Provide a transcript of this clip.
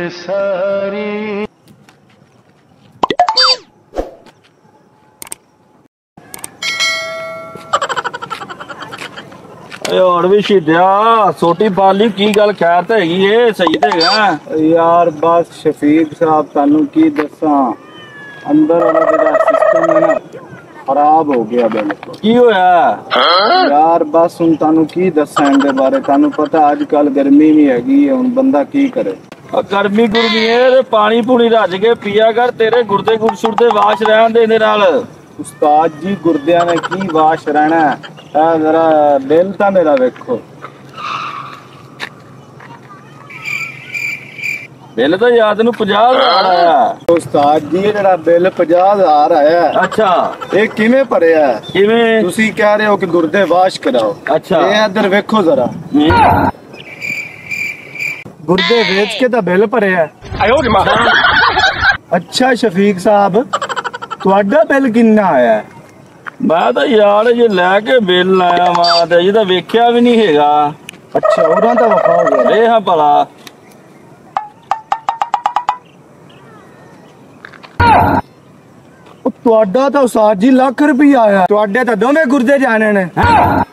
सारी। और भी शिद्या छोटी पाली की गल खैर तो हैगी है सही तो है यार बस शफीक साहब तानू की दसा अंदर वाला जेड़ा सिस्टम है ना खराब हो गया बिल्कुल। की होया यार बस हुन तानू की दसा इनदे बारे। तानू पता अजकल गर्मी भी हैगी है, हुन बंदा की करे। गर्मी गुरमी है पानी पूनी रज के पिया कर तेरे गुर्दे गुरसुरदे वाश रहन दे इहदे नाल। उस्ताद जी गुर्दिया ने की वाश रहना है, जरा बिल तो मेरा वेखो। बिल तो याद नू 50,000 आया। उस्ताद जी जेड़ा बिल 50,000 आया है, अच्छा ये किवें भरिया है? किवें तुसी कह रहे हो कि गुर्दे वाश कराओ। अच्छा ये इधर वेखो जरा, गुर्दे बेच के तो बिल भरिया है। अच्छा शफीक साहब तुहाडा बिल किन्ना आया है? मैं तो यार ये लैके बिल आया वा ते ये तो वेख्या भी नहीं हैगा। अच्छा उन्हां दा वखाओ जरा। ए हां भला तुहाडा तो उस्ताद जी लाख रुपया आया, तुहाडे तो दोवें गुर्दे जाने ने।